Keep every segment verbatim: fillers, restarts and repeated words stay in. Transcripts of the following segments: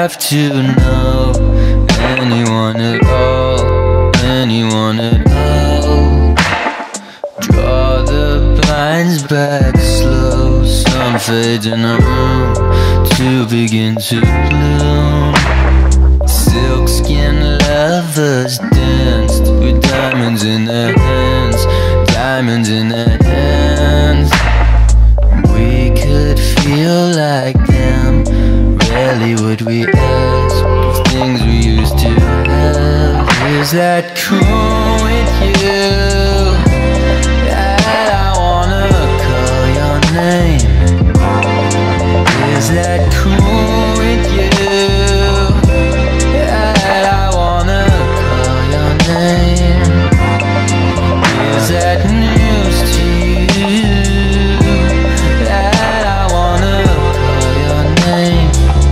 have to know anyone at all, anyone at all. Draw the blinds back slow, sun fades in the room to begin to bloom. Silk skin lovers danced with diamonds in their hands, diamonds in their hands. We could feel like them, rarely would we ask of things we used to have. Is that cool with you, that I wanna call your name? Is that cool with you, that I wanna call your name? Is that news to you, that I wanna call your name?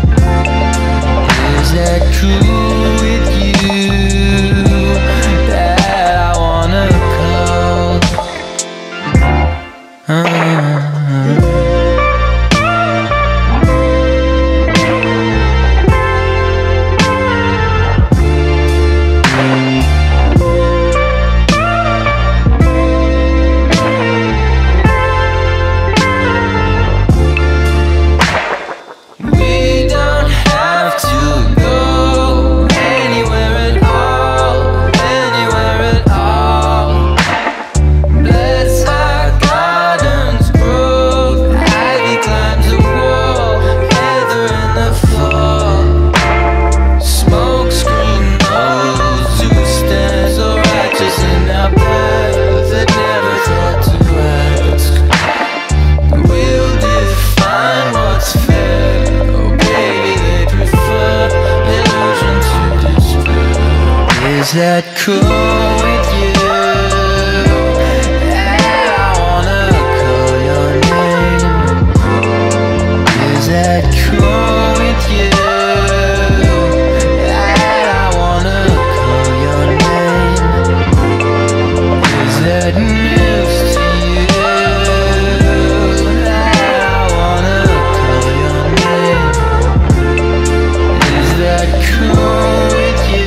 Is that cool with you, that I wanna call? Uh-huh. Is that cool with you, that I wanna call your name? Is that cool with you, that I wanna call your name? Is that news to you, that I wanna call your name? Is that cool with you?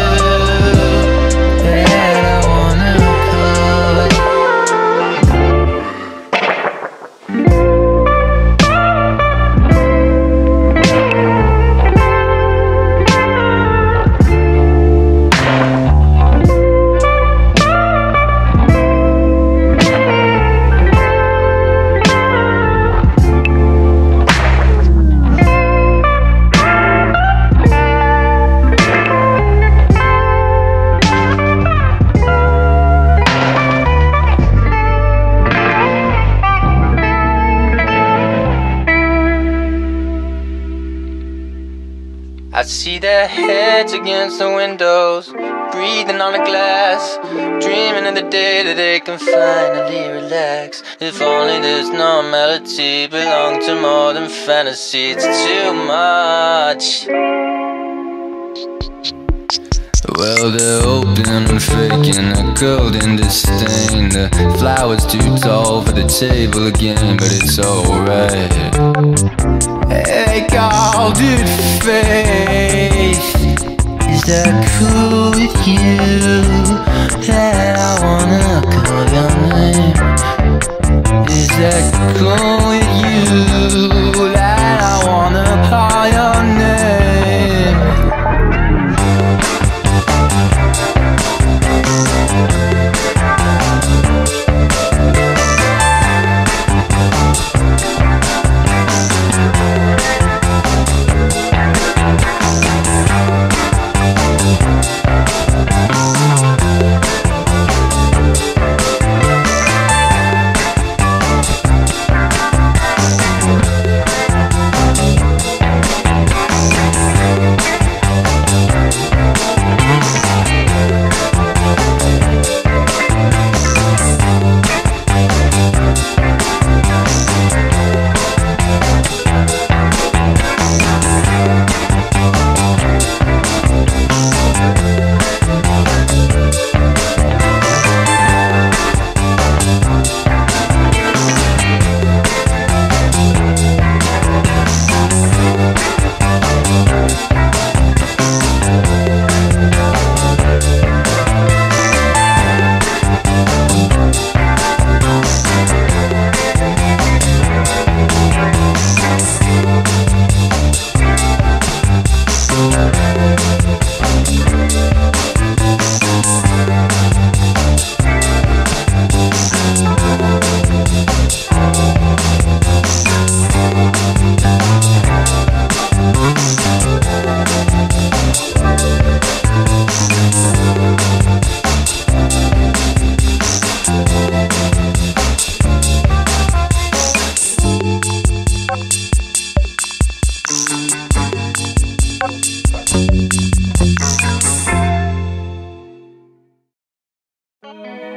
I see their heads against the windows, breathing on the glass, dreaming of the day that they can finally relax. If only this normality belonged to more than fantasy. It's too much. Well, they're open and faking a golden disdain. The flower's too tall for the table again, but it's alright. They called it faith. Is that cool with you, that I wanna call your name? Is that cool with you, that I wanna call your name?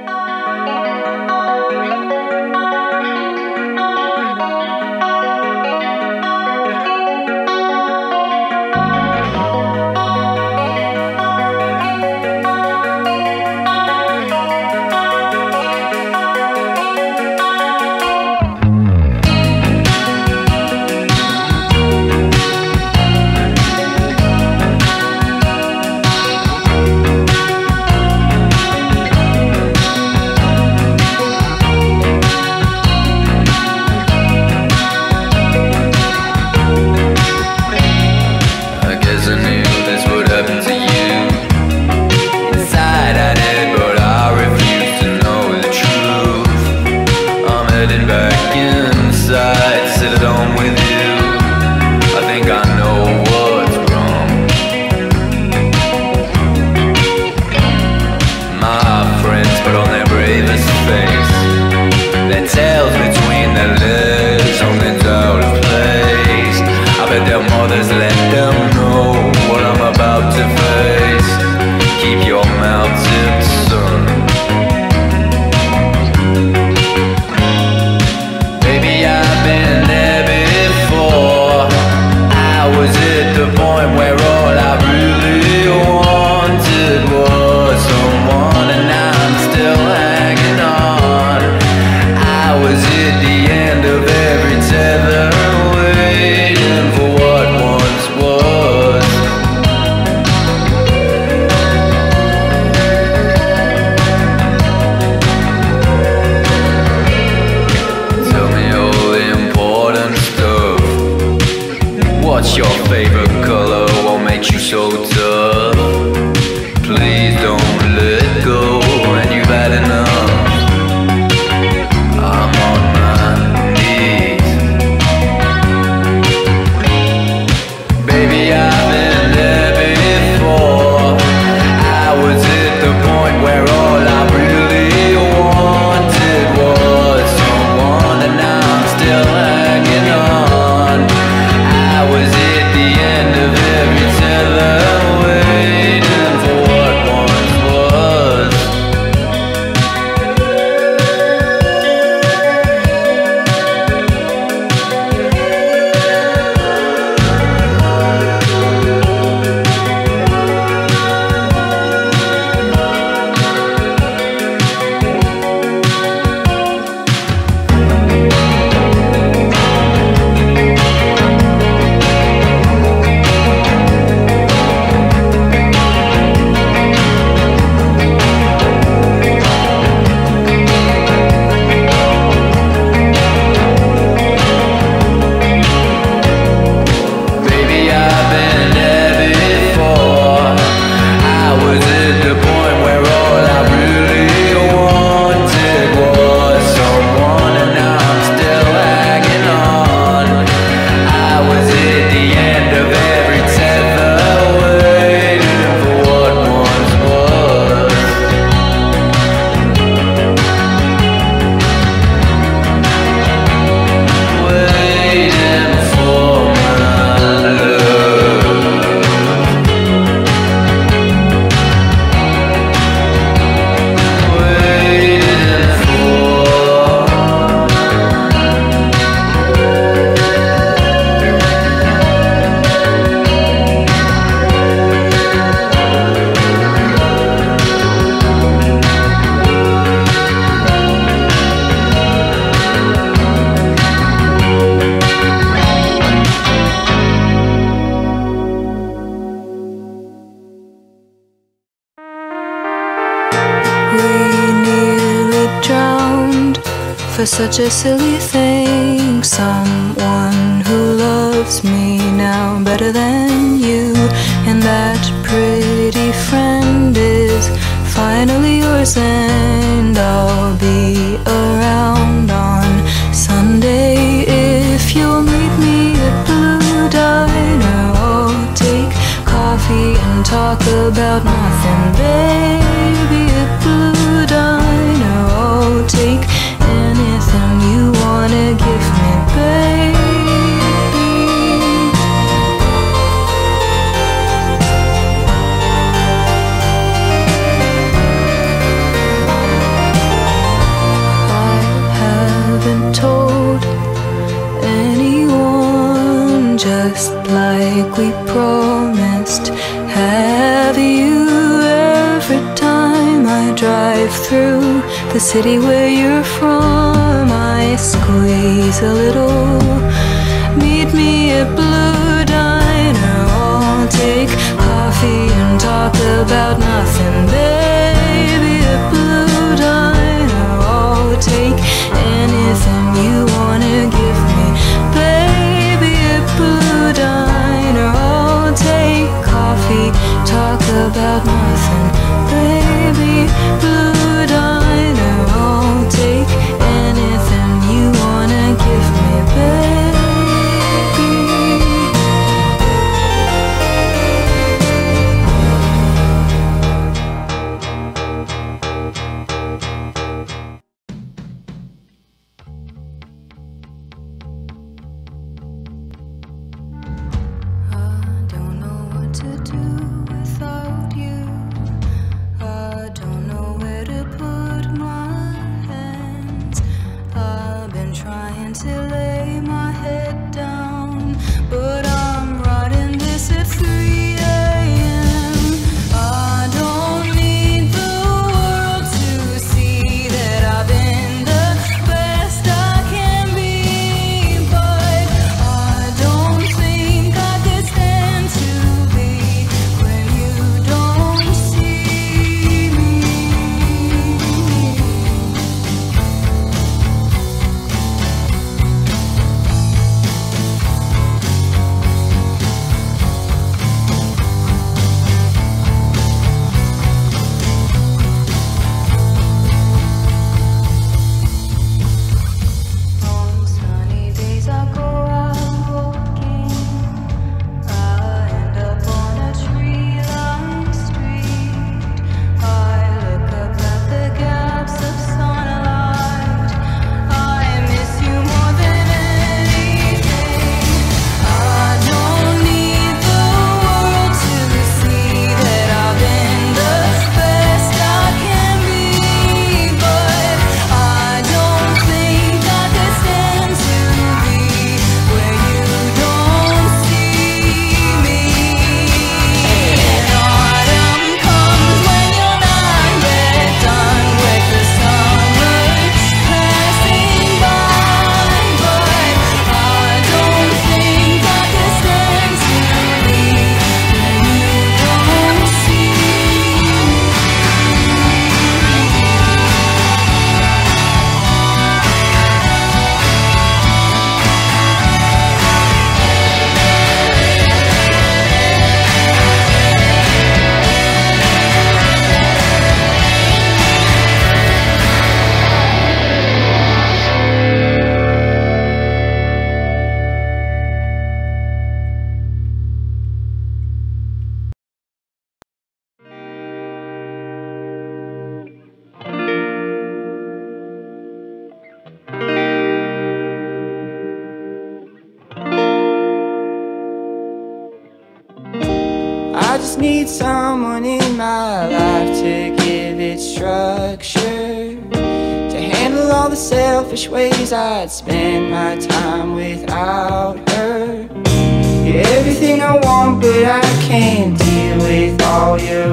for such a silly thing. Someone who loves me now better than you, and that pretty friend is finally yours, and I'll be around on Sunday if you'll meet me at Blue Diner. I'll take coffee and talk about nothing, baby, at Blue Diner. I'll take anything you wanna give me, baby. like we promised. Have you, every time I drive through the city where you're from, I squeeze a little. Meet me at Blue Diner, I'll take coffee and talk about nothing. Baby, at Blue Diner, I'll take anything you wanna give me. Baby, at Blue Diner, I'll take coffee, talk about nothing. Baby, Blue Diner, I'll take anything you wanna give me, baby. I just need someone in my life to give it structure, to handle all the selfish ways I'd spend my time without her. You're everything I want, but I can't deal with all your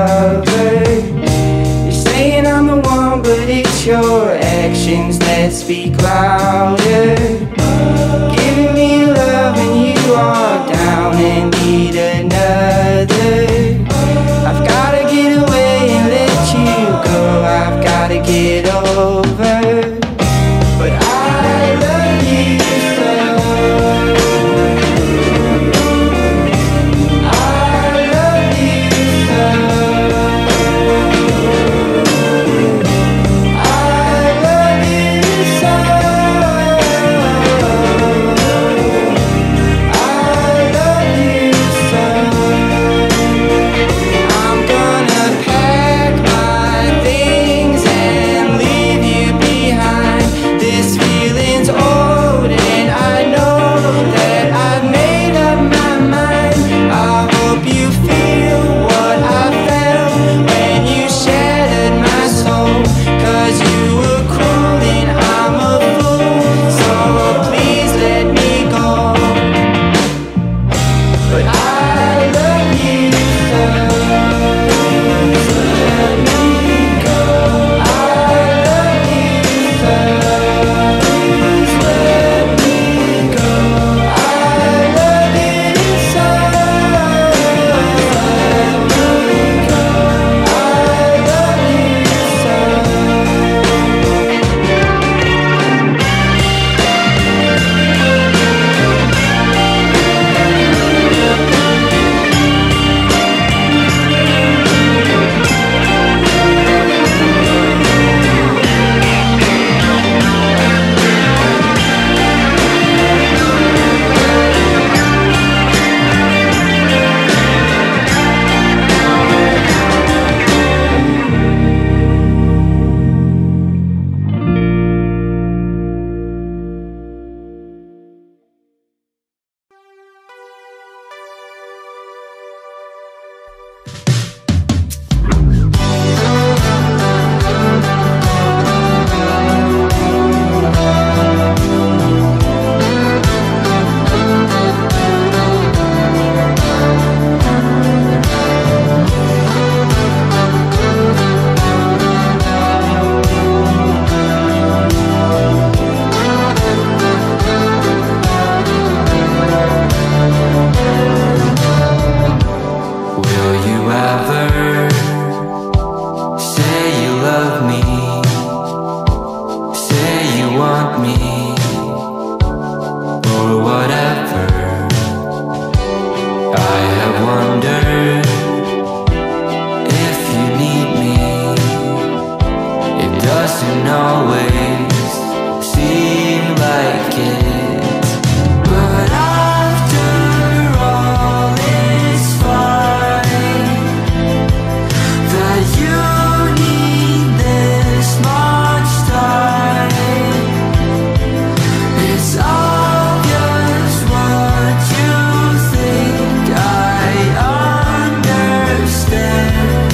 lovers. You're saying I'm the one, but it's your actions that speak louder. Giving me love and you are down and need another. I've gotta get away and let you go, I've gotta get over. But I love you so. I love you so. I love you so. I love you so. I'm gonna pack my things and leave you doesn't always seem like it, but after all it's fine that you need this much time. It's obvious what you think I understand.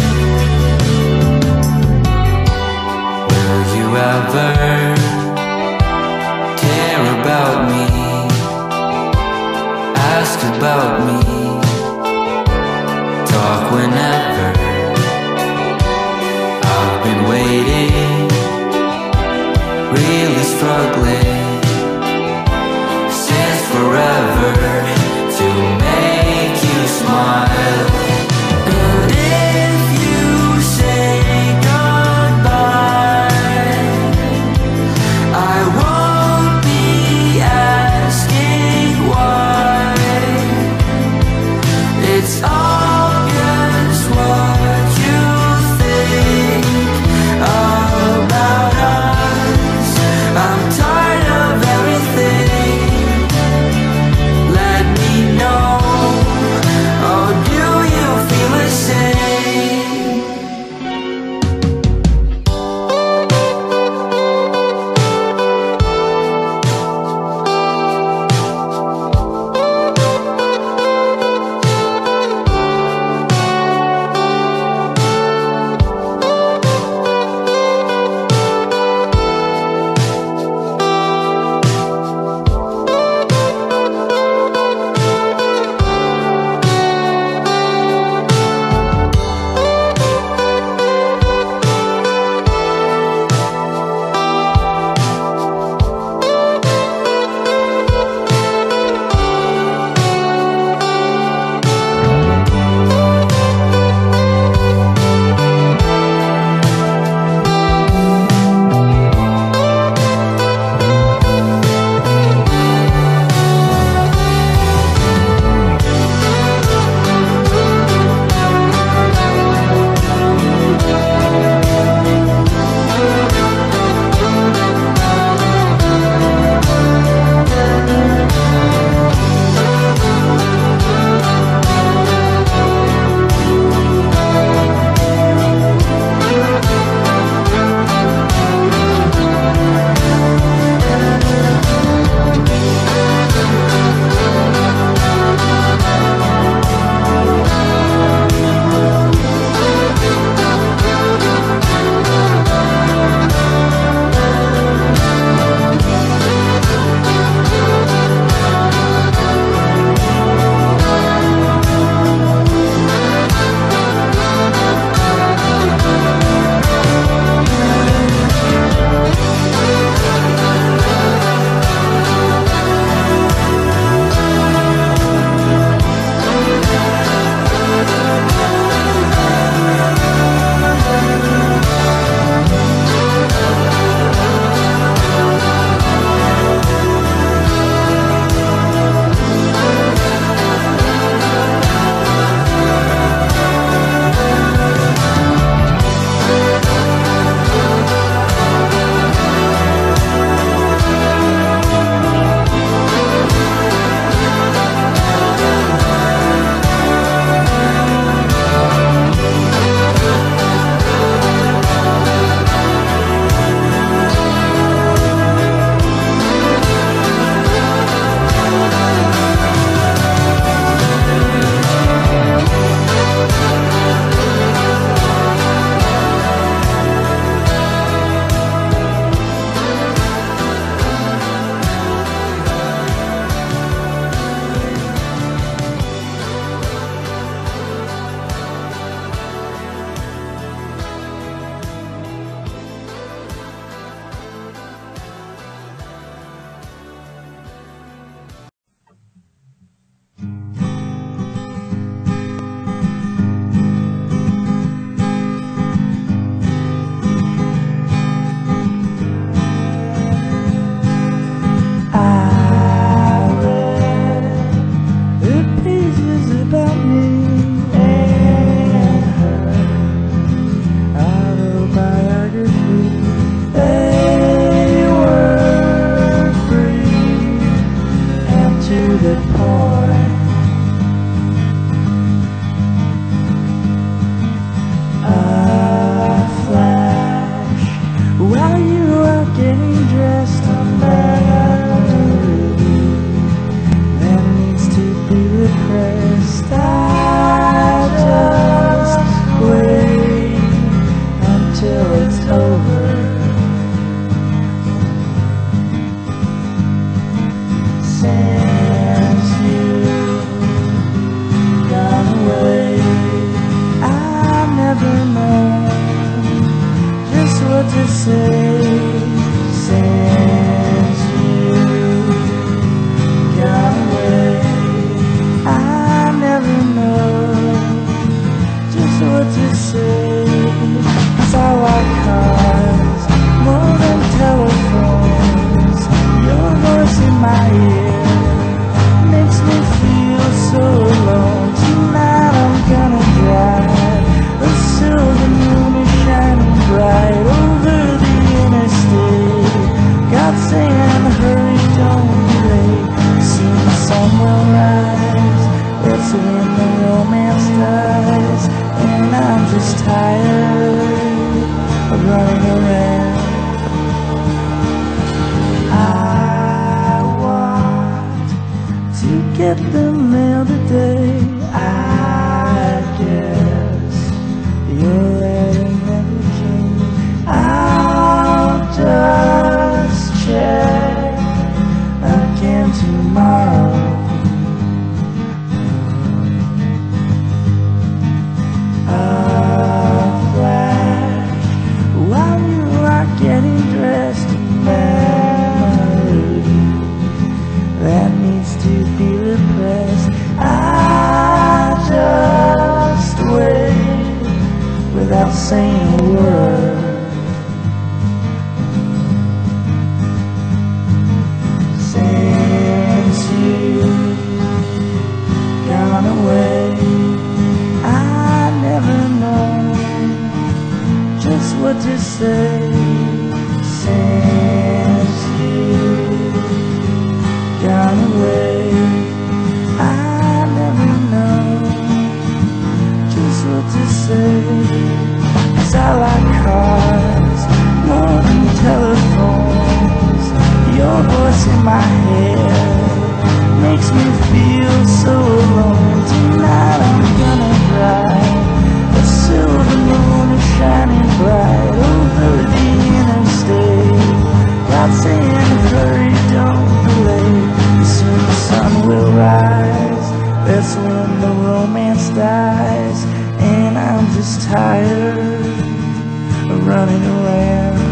Will you ever care about me, ask about me, talk whenever? I've been waiting, really struggling since forever to make you smile. And if you say goodbye, I won't be asking why. It's obvious what you think about us. I'm tired get the mail today. I guess your letter never came. I'll just check again tomorrow. A flash while you are getting dressed, a memory that needs to be repressed. I just wait without saying a word. Since you've gone away, I never know just what to say. Since you've gone away, I never know just what to say. 'Cause I like cars more than telephones. Your voice in my head makes me feel so alone. Tonight I'm gonna drive a silver moon is shining bright over the interstate. God saying hurry, don't delay. Soon the sun will rise. That's when the romance dies. And I'm just tired of running around.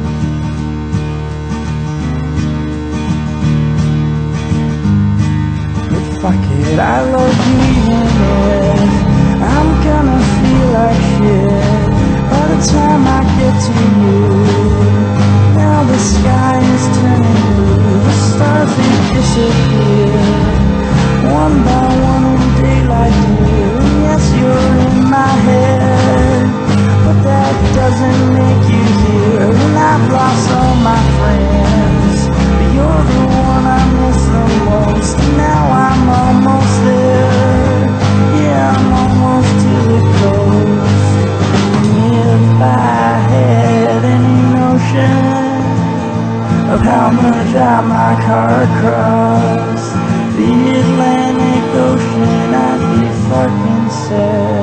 But fuck it, I love you even if I'm gonna feel like shit by the time I get to you. Now the sky is turning blue, the stars they disappear one by one in daylight here. And yes, you're in my head, but that doesn't make you here. And I've lost all my friends, but you're the one I miss the most. And now I'm almost there, yeah, I'm almost to the coast. And if I had any notion of how much I my car across the Atlantic Ocean, I'd be fucking sad.